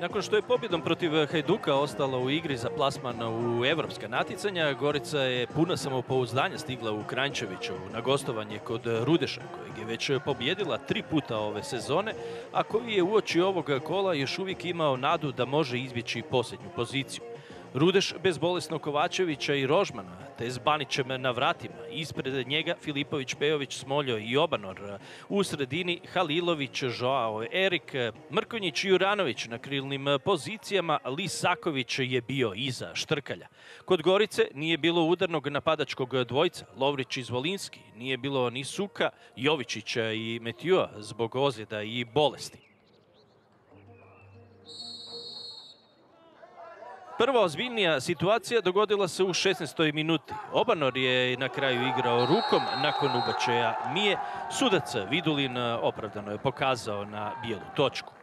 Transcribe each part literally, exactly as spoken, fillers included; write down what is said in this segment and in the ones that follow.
Nakon što je pobjedom protiv Hajduka ostala u igri za plasman u evropska natjecanja, Gorica je puna samopouzdanja stigla u Kranjčevićevu na gostovanje kod Rudeša, kojeg je već pobjedila tri puta ove sezone, a koji je uoči ovog kola još uvijek imao nadu da može izbjeći posljednju poziciju. Rudeš bez bolesnog Kovačevića i Rožmana, te s Banićem na vratima. Ispred njega Filipović, Pejović, Smoljo i Obanor. U sredini Halilović, Joao, Erik, Mrkonjić i Juranović na krilnim pozicijama. Lisaković je bio iza Štrkalja. Kod Gorice nije bilo udarnog napadačkog dvojca, Lovrić i Zvolinski. Nije bilo ni Suka, Jovičića i Metjua zbog ozljeda i bolesti. Prva ozbiljnija situacija dogodila se u šesnaestoj minuti. Obanor je na kraju igrao rukom nakon ubačaja Mije. Sudac Vidulin opravdano je pokazao na bijelu točku.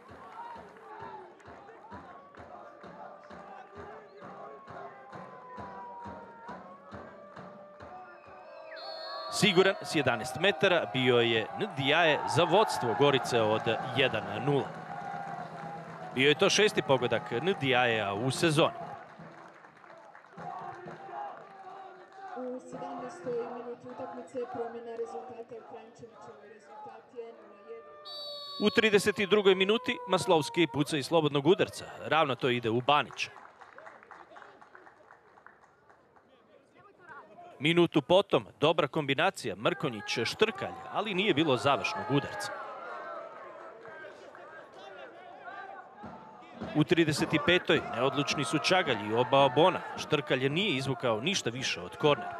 Siguran s jedanaest metara bio je Ndiaye za vodstvo Gorice od jedan nula. Bio je to šesti pogodak Ndiaye u sezoni. U sedamnaestoj minuti utakmice promjena rezultata u Kranjčevićevoj, rezultat je nula jedan. U trideset drugoj minuti Maslovski puca iz slobodnog udarca. Ravno to ide u Banića. Minutu potom dobra kombinacija Mrkonjić-Štrkalj, ali nije bilo završnog udarca. U trideset petoj neodlučni su Čagalj i oba Obona. Štrkalj nije izvukao ništa više od kornera.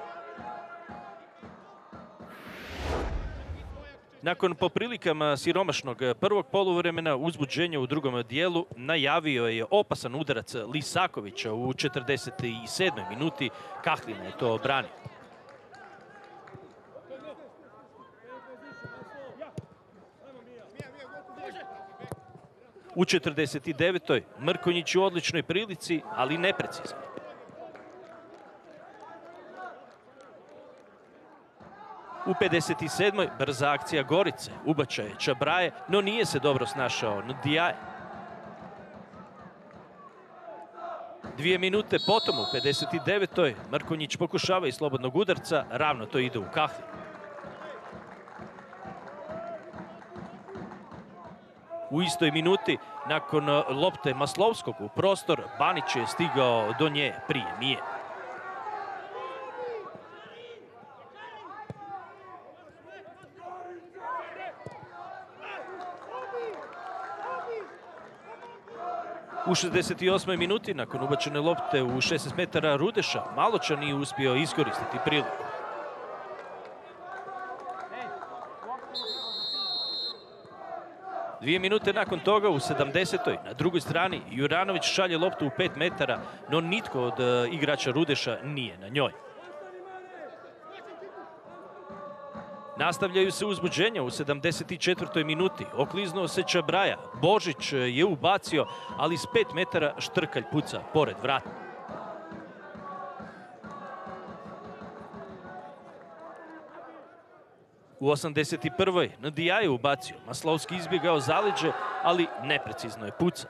Nakon po prilikama siromašnog prvog poluvremena uzbuđenja u drugom dijelu najavio je opasan udarac Lisakovića u četrdeset sedmoj minuti. Kahlina je to obranio. U četrdeset devetoj Mrkonjić u odličnoj prilici, ali neprecizno. U pedeset sedmoj brza akcija Gorice, ubačaj Čabraje, no nije se dobro snašao Ndiaye. Dvije minute potom u pedeset devetoj Mrkonjić pokušava iz slobodnog udarca, ravno to ide u Kahlinu. U istoj minuti, nakon lopte Maslovskog u prostor, Banić je stigao do nje prije Mije. U šezdeset osmoj minuti, nakon ubačene lopte u šesnaest metara Rudeša, Maločan nije uspio iskoristiti priliku. Dvije minute nakon toga u sedamdesetoj na drugoj strani Juranović šalje loptu u pet metara, no nitko od igrača Rudeša nije na njoj. Nastavljaju se uzbuđenja u sedamdeset četvrtoj minuti. Okliznuo se Čabraja. Božić je ubacio, ali s pet metara Štrkalj puca pored vrata. U osamdeset prvoj Ndiaye je ubacio. Maslovski izbjegao zaleđe, ali neprecizno je pucao.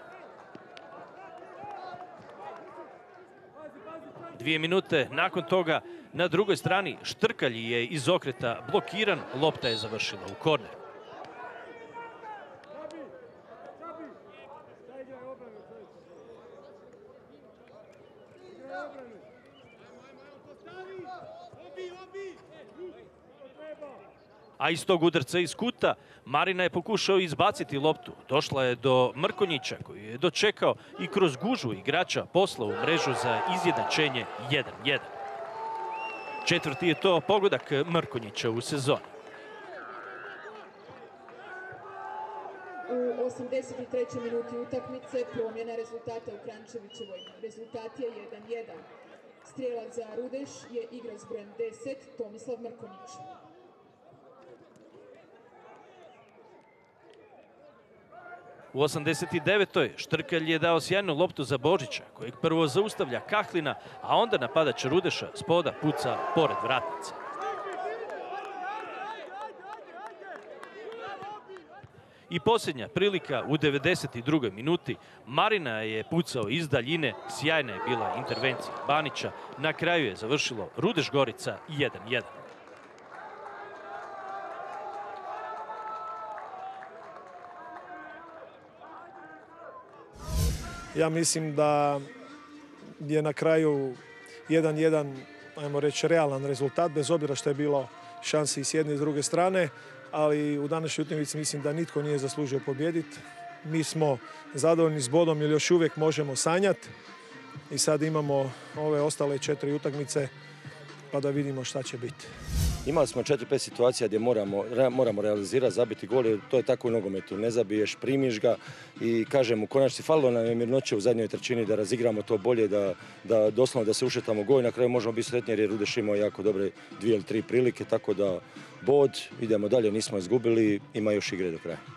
Dvije minute nakon toga na drugoj strani Štrkalj je iz okreta blokiran, lopta je završila u korneru. A iz tog udarca iz kuta Marina je pokušao izbaciti loptu. Došla je do Mrkonjića koji je dočekao i kroz gužvu igrača poslao u mrežu za izjednačenje jedan jedan. Četvrti je to pogodak Mrkonjića u sezoni. U osamdeset trećoj minuti utakmice promjena rezultata u Kranjčevićevoj. Rezultat je jedan jedan. Strijelac za Rudeš je igrač s brojem deset, Tomislav Mrkonjić. U osamdeset devetoj Štrkalj je dao sjajnu loptu za Božića, kojeg prvo zaustavlja Kahlina, a onda napadač Rudeša spoda puca pored vratnice. I posljednja prilika u devedeset drugoj minuti. Marina je pucao iz daljine, sjajna je bila intervencija Banića. Na kraju je završilo Rudeš Gorica jedan jedan. Ja mislim da je na kraju jedan jedan, ajmo reći, realan rezultat, bez obzira što je bilo šansi i s jedne i s druge strane, ali u današnjoj utakmici mislim da nitko nije zaslužio pobijediti. Mi smo zadovoljni s bodom jer još uvijek možemo sanjati i sad imamo ove ostale četiri utakmice pa da vidimo šta će biti. Imali smo četiri pet situacija gdje moramo, moramo realizirati, zabiti gol, jer to je tako u nogometu. Ne zabiješ, primiš ga i kažem, u konačnici falilo nam je mirnoće u zadnjoj trećini da razigramo to bolje, da, da doslovno da se ušetamo gol. Na kraju možemo biti sretni jer je Rudeš imao jako dobre dvije ili tri prilike, tako da bod, idemo dalje, nismo izgubili, ima još igre do kraja.